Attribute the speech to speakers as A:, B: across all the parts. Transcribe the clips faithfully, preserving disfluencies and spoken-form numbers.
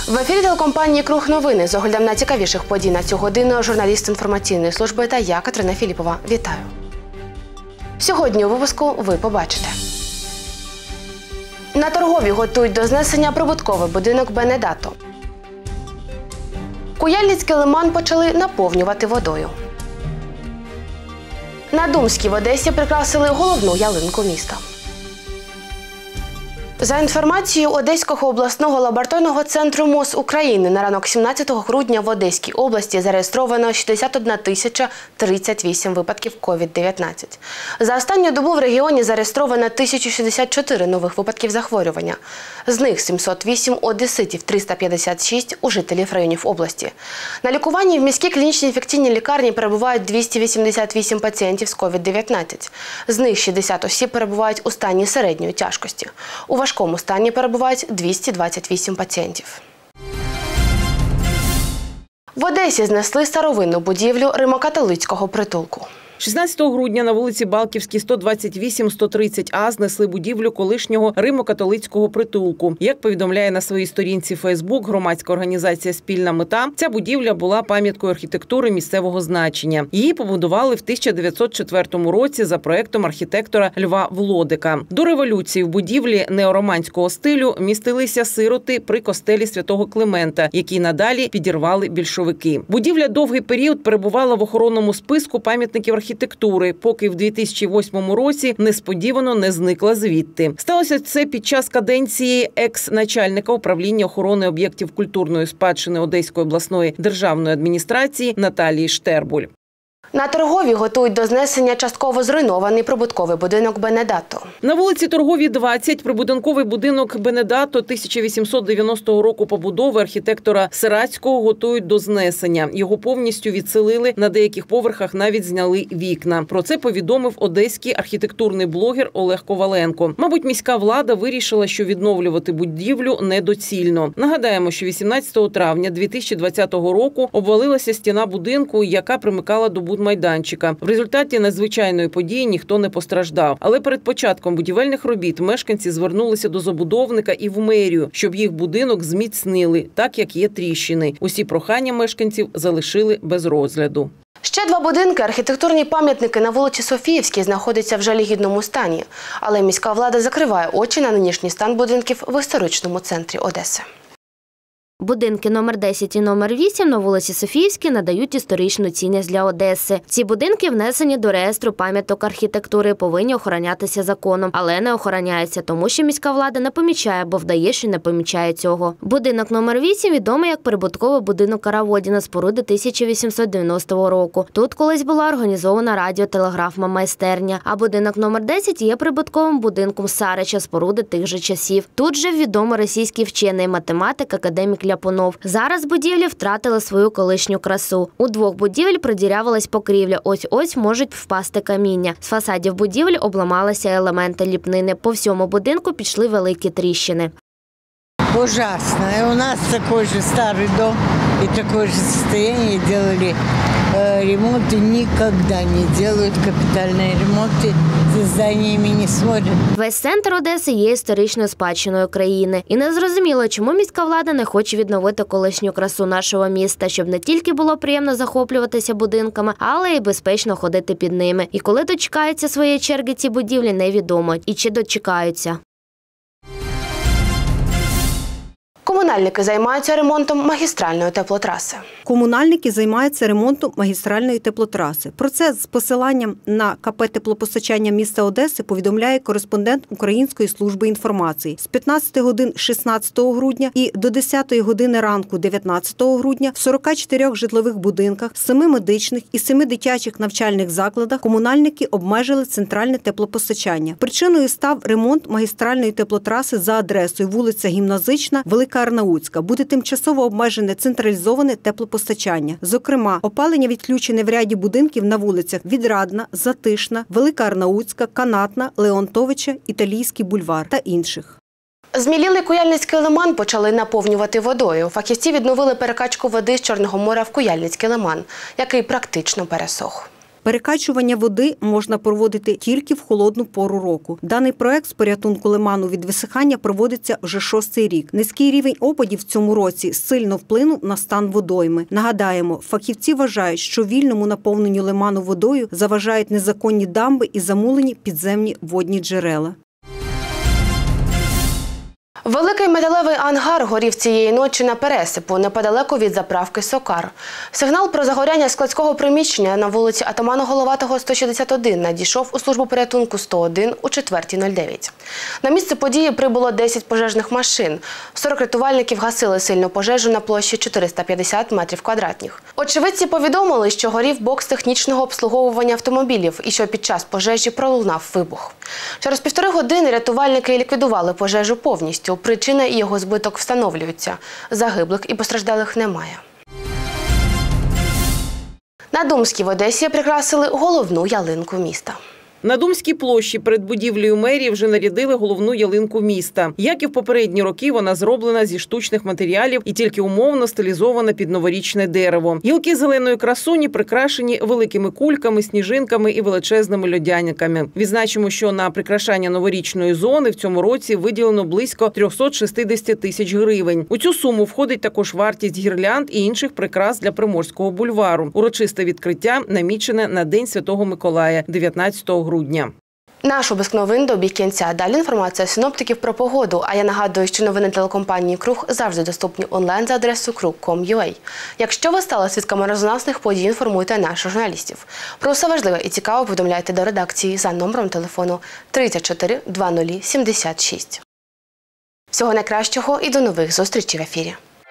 A: В ефірі телекомпанії «Круг новини» з оглядом найцікавіших подій на цю годину журналіст інформаційної служби та я, Катерина Філіпова. Вітаю! Сьогодні у випуску ви побачите. На Торговій готують до знесення прибутковий будинок Бенедато. Куяльницький лиман почали наповнювати водою. На Думській в Одесі прикрасили головну ялинку міста. За інформацією Одеського обласного лабораторного центру МОЗ України, на ранок сімнадцятого грудня в Одеській області зареєстровано шістдесят одна тисяча тридцять вісім випадків ковід дев'ятнадцять. За останню добу в регіоні зареєстровано тисяча шістдесят чотири нових випадків захворювання. З них сімсот вісім у одеситів, триста п'ятдесят шість у жителів районів області. На лікуванні в міській клінічній інфекційній лікарні перебувають двісті вісімдесят вісім пацієнтів з ковід дев'ятнадцять. З них шістдесят осіб перебувають у стані середньої тяжкості. У В важкому стані перебувають двісті двадцять вісім пацієнтів. В Одесі знесли старовинну будівлю Римо-католицького притулку.
B: шістнадцятого грудня на вулиці Балківській, сто двадцять вісім сто тридцять А знесли будівлю колишнього Римо-католицького притулку. Як повідомляє на своїй сторінці Фейсбук громадська організація «Спільна мета», ця будівля була пам'яткою архітектури місцевого значення. Її побудували в тисяча дев'ятсот четвертому році за проектом архітектора Льва Влодика. До революції в будівлі неороманського стилю містилися сироти при костелі Святого Климента, які надалі підірвали більшовики. Будівля довгий період перебувала в охоронному списку пам'ятників архітектури. архітектури, поки в дві тисячі восьмому році несподівано не зникла звідти. Сталося це під час каденції екс-начальника управління охорони об'єктів культурної спадщини Одеської обласної державної адміністрації Наталії Штербуль.
A: На Торговій готують до знесення частково зруйнований прибутковий будинок Бенедато.
B: На вулиці Торговій, двадцять, прибудинковий будинок Бенедато тисяча вісімсот дев'яностого року побудови архітектора Сирацького готують до знесення. Його повністю відселили, на деяких поверхах навіть зняли вікна. Про це повідомив одеський архітектурний блогер Олег Коваленко. Мабуть, міська влада вирішила, що відновлювати будівлю недоцільно. Нагадаємо, що вісімнадцятого травня дві тисячі двадцятого року обвалилася стіна будинку, яка примикала до будинку майданчика. В результаті надзвичайної події ніхто не постраждав. Але перед початком будівельних робіт мешканці звернулися до забудовника і в мерію, щоб їх будинок зміцнили, так як є тріщини. Усі прохання мешканців залишили без розгляду.
A: Ще два будинки, архітектурні пам'ятники на вулиці Софіївській, знаходяться в жалюгідному стані. Але міська влада закриває очі на нинішній стан будинків в історичному центрі Одеси.
C: Будинки номер десять і номер вісім на вулиці Софіївській надають історичну цінність для Одеси. Ці будинки внесені до реєстру пам'яток архітектури, повинні охоронятися законом, але не охороняються, тому що міська влада не помічає, бо вдає, що не помічає цього. Будинок номер вісім відомий як прибутковий будинок Караводіна, споруди тисяча вісімсот дев'яностого року. Тут колись була організована радіотелеграфна майстерня, а будинок номер десять є прибутковим будинком Сарича, споруди тих же часів. Тут же відомий російський вчений математик, академік Ляпунов. Зараз будівлі втратили свою колишню красу. У двох будівель продірявилась покрівля. Ось-ось можуть впасти каміння. З фасадів будівель обламалися елементи ліпнини. По всьому будинку пішли великі тріщини.
D: Ужасно. И у нас такой же старый дом и такое же состояние. Делали э, ремонт и никогда не делают капитальные ремонты. За зданиями не смотрят.
C: Весь центр Одеси є історичною спадщиною країни. І не зрозуміло, чому міська влада не хоче відновити колишню красу нашого міста, щоб не тільки було приємно захоплюватися будинками, але й безпечно ходити під ними. І коли дочекаються своєї черги ці будівлі, невідомо. І чи дочекаються.
A: Комунальники займаються ремонтом магістральної теплотраси.
E: Комунальники займаються ремонтом магістральної теплотраси. Про це з посиланням на КП «Теплопостачання міста Одеси» повідомляє кореспондент Української служби інформації. З п'ятнадцяти годин шістнадцятого грудня і до десятої години ранку дев'ятнадцятого грудня в сорока чотирьох житлових будинках, семи медичних і семи дитячих навчальних закладах комунальники обмежили центральне теплопостачання. Причиною став ремонт магістральної теплотраси за адресою вулиця Гімназична, Велика Арнаутська. Буде тимчасово обмежене централізоване теплопостачання. Зокрема, опалення відключене в ряді будинків на вулицях Відрадна, Затишна, Велика Арнаутська, Канатна, Леонтовича, Італійський бульвар та інших.
A: Змілілий Куяльницький лиман почали наповнювати водою. Фахівці відновили перекачку води з Чорного моря в Куяльницький лиман, який практично пересох.
E: Перекачування води можна проводити тільки в холодну пору року. Даний проект з порятунку лиману від висихання проводиться вже шостий рік. Низький рівень опадів в цьому році сильно вплинув на стан водойми. Нагадаємо, фахівці вважають, що вільному наповненню лиману водою заважають незаконні дамби і замулені підземні водні джерела.
A: Великий металевий ангар горів цієї ночі на Пересипу, неподалеку від заправки «Сокар». Сигнал про загоряння складського приміщення на вулиці Атамана Головатого, сто шістдесят один надійшов у службу порятунку сто один о четвертій нуль дев'ять. На місце події прибуло десять пожежних машин. сорок рятувальників гасили сильну пожежу на площі чотириста п'ятдесят метрів квадратних. Очевидці повідомили, що горів бокс технічного обслуговування автомобілів і що під час пожежі пролунав вибух. Через півтори години рятувальники ліквідували пожежу повністю. Причина і його збиток встановлюються. Загиблих і постраждалих немає. На Думській в Одесі прикрасили головну ялинку міста.
B: На Думській площі перед будівлею мерії вже нарядили головну ялинку міста. Як і в попередні роки, вона зроблена зі штучних матеріалів і тільки умовно стилізована під новорічне дерево. Гілки зеленої красуні прикрашені великими кульками, сніжинками і величезними льодяниками. Відзначимо, що на прикрашання новорічної зони в цьому році виділено близько триста шістдесят тисяч гривень. У цю суму входить також вартість гірлянд і інших прикрас для Приморського бульвару. Урочисте відкриття намічене на День Святого Миколая – дев'ятнадцятого грудня.
A: Наш випуск новин добіг кінця. Далі інформація синоптиків про погоду. А я нагадую, що новини телекомпанії «Круг» завжди доступні онлайн за адресою круг крапка ком крапка ю а. Якщо ви стали свідками резонансних подій, інформуйте наших журналістів. Про все важливе і цікаве повідомляйте до редакції за номером телефону тридцять чотири двадцять сімдесят шість. Всього найкращого і до нових зустрічей в ефірі.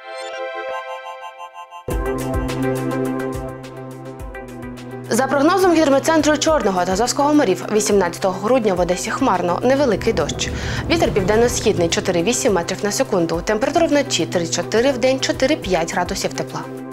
A: За прогнозом гідрометцентру Чорного та Азовського морів, вісімнадцятого грудня в Одесі хмарно, невеликий дощ. Вітер південно-східний чотири - вісім метрів на секунду. Температура вночі три - чотири, вдень чотири - п'ять градусів тепла.